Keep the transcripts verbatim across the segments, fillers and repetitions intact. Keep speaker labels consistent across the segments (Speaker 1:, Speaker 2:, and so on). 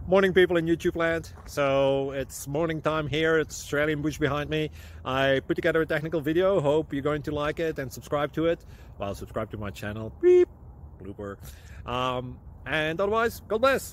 Speaker 1: Morning, people in YouTube land. So it's morning time here. It's Australian bush behind me. I put together a technical video. Hope you're going to like it and subscribe to it. Well, subscribe to my channel. Beep. Blooper. Um, and otherwise, God bless.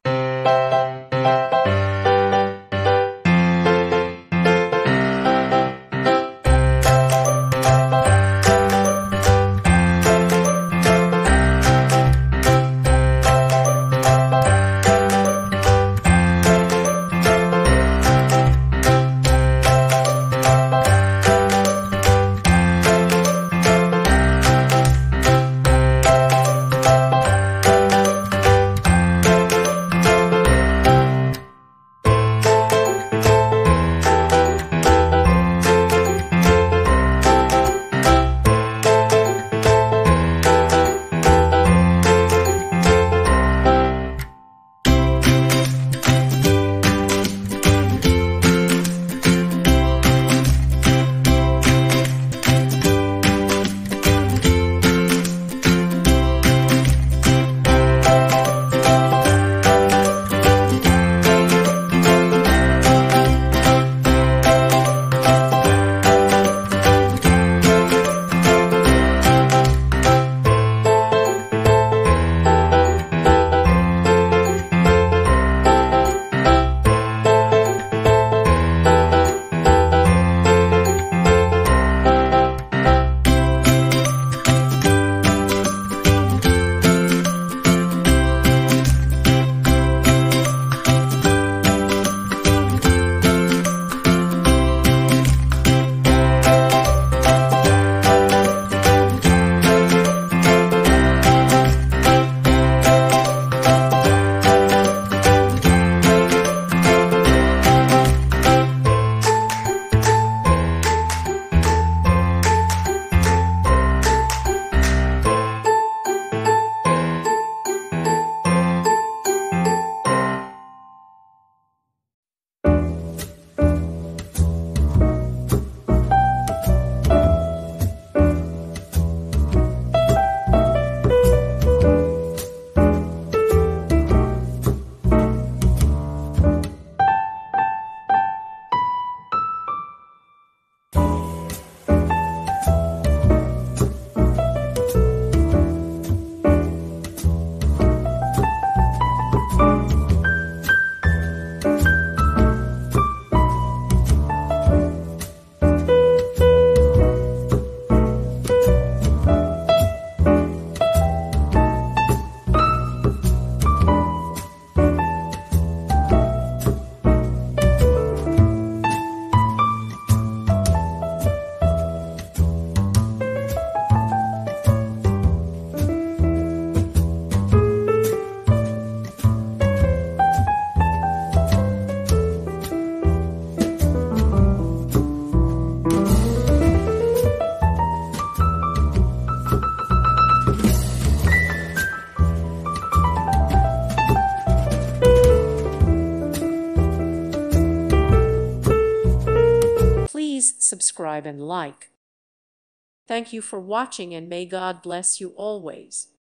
Speaker 2: Please subscribe and like. Thank you for watching, and may God bless you always.